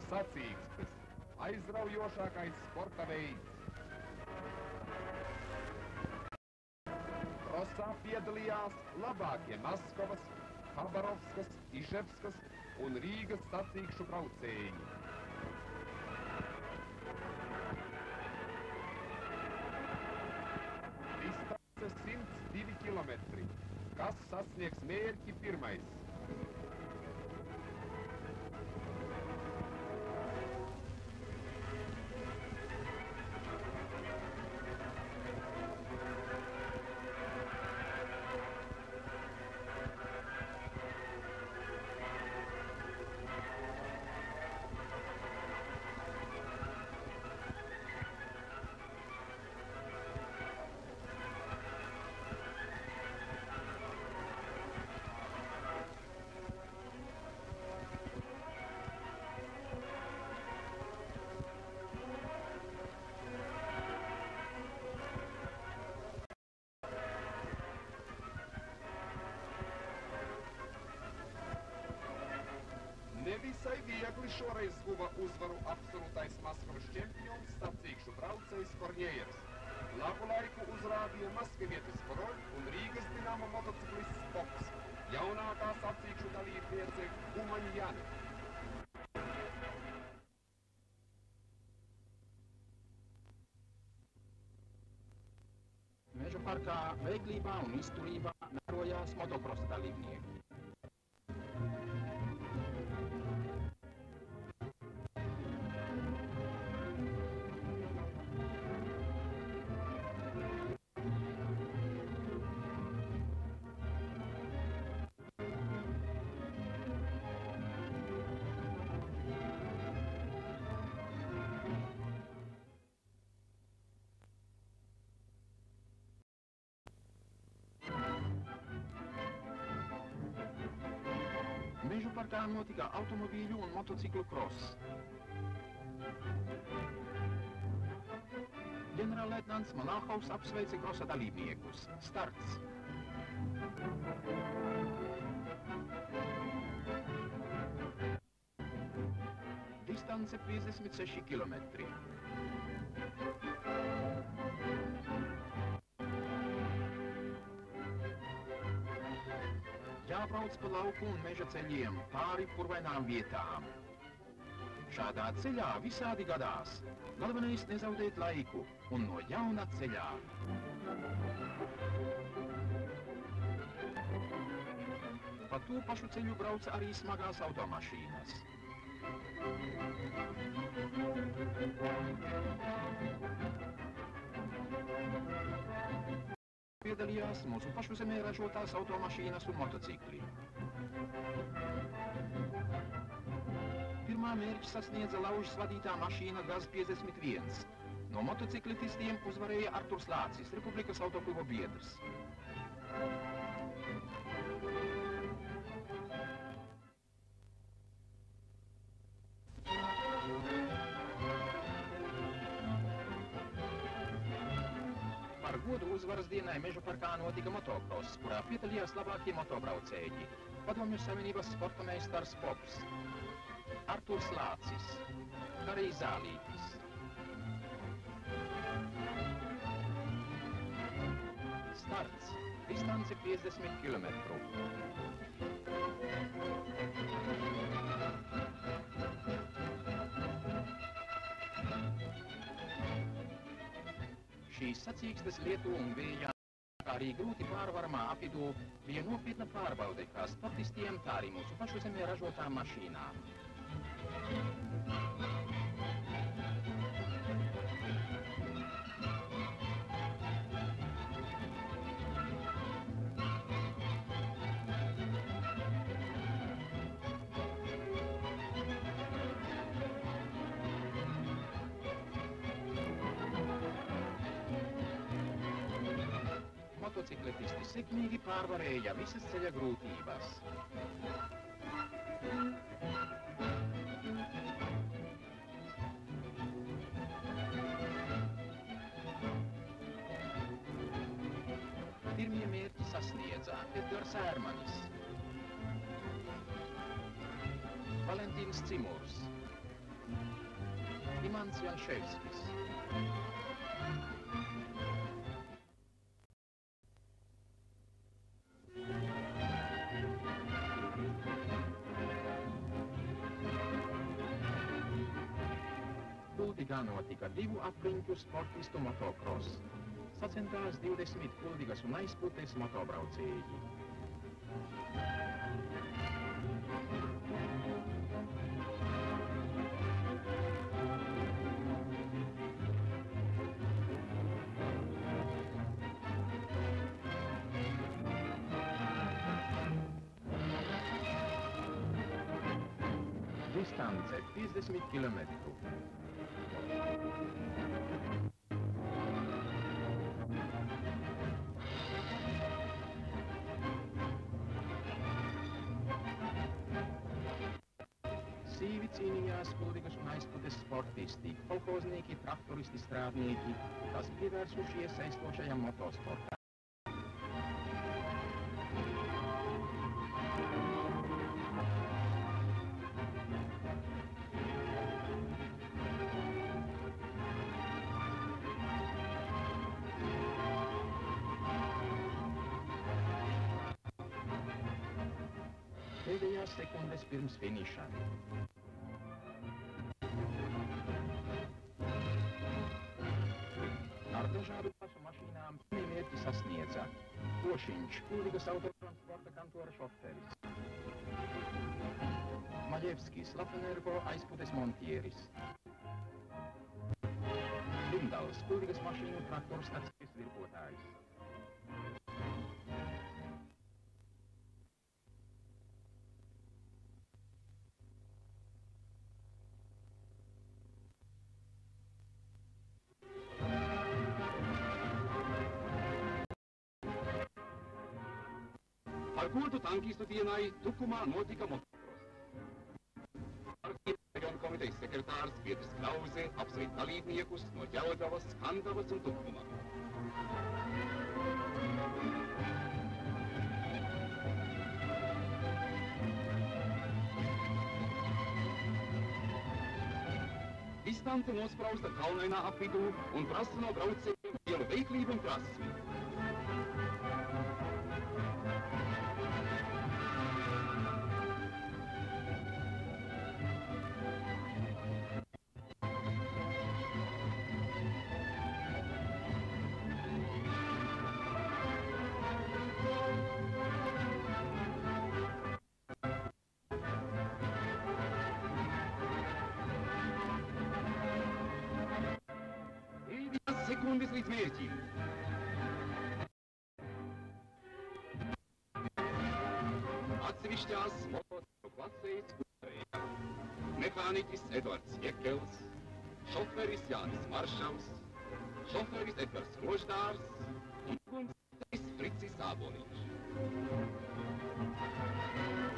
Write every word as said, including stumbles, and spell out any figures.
Sacīkstes – aizraujošākais sporta veids. Krosā piedalījās labākie Maskavas, Habarovskas, Iževskas un Rīgas sacīkšu braucēji. Distance simts divi kilometri. Kas sasniegs mērķi pirmais? Nevisai viegli šoreiz guva uzvaru absolūtais Maskavas čempions sacīkšu braucējs Korņejevs. Labu laiku uzrādīja maskavietis Korol un Rīgas Dinamo motociklists Pops, jaunākā sacīkšu dalībniece Umaņjane. Meža parkā veiklībā un izturībā mērojās motokrosa dalībnieki. Mežu parkā notika automobīļu un motociklu kross. Ģenerālleitnants Malāhovs apsveica krosa dalībniekus. Starts! Distance piecdesmit seši kilometri. Jābrauc pa lauku un meža ceļiem, pāri purvainām vietām. Šādā ceļā visādi gadās. Galvenais nezaudēt laiku un no jauna ceļā. Pa to pašu ceļu brauca arī smagās automašīnas. Piedalījās mūsu pašu zemē ražotās automašīnas un motocikli. Pirmā mērķi sasniedza Laužas vadītā mašīna Gaz piecdesmit viens. No motociklitistiem uzvarēja Arturs Lācis, Republikas autokluba biedrs. Par godu uzvaras dienai Meža parkā notika motokross, kurā piedalījās labākie motobraucēji. Padomju Savienības sporta meistars Pops, Arturs Lācis, Harijs Zālītis. Starts! Distance piecdesmit kilometru. Šīs sacīkstes lietu un vējā, kā arī grūti pārvaramā apvidū, bija nopietna pārbaude kā sportistiem, tā arī mūsu pašu zemē ražotām mašīnām. Motocikletisti sekmīgi pārvarēja visas ceļa grūtības. Pirmie mērķi sasniedza Edgars Ērmanis, Valentīns Cimurs, Imants Janševskis. Kuldigā notika divu apriņķu sportistu motocross. Sacentās divdesmit Kuldigas un Aizputes motobraucēji. Distance piecdesmit kilometru. Sīvi cīnījās Kuldigas un Aizputes sportisti, kolhoznīki, traktoristi, strādnieki, kas pievērsušies aizstošajam motosportam. Pēdējās sekundes pirms finiša. Ar dažādu pašu mašīnām mērķi sasniedza Košiņš, Kuldigas autotransporta kantora šoferis. Maļevskis, Latvenergo Aizputes montieris. Lindals, Kuldigas mašīnu traktoru stacijas virpotājs. Ar godu tankistu dienai Tukumā notika motocross. Partijas reģionu komitejas sekretārs Pietrs Krause apsveic dalībniekus no Ģelgavas, Skandavas un Tukumā. Distance nosprausta kalnainā apvidū un prasa no braucējiem lielu veiklību un prasmi. Sekundes līdz mērķim. Atsevišķās motociklu klasēs uzvarēja mehāniķis Edvards Jekels, šoferis Jānis Maršavs, šoferis Edgars Roždārs un ugunsdzēsējs Fricis Āboliņš.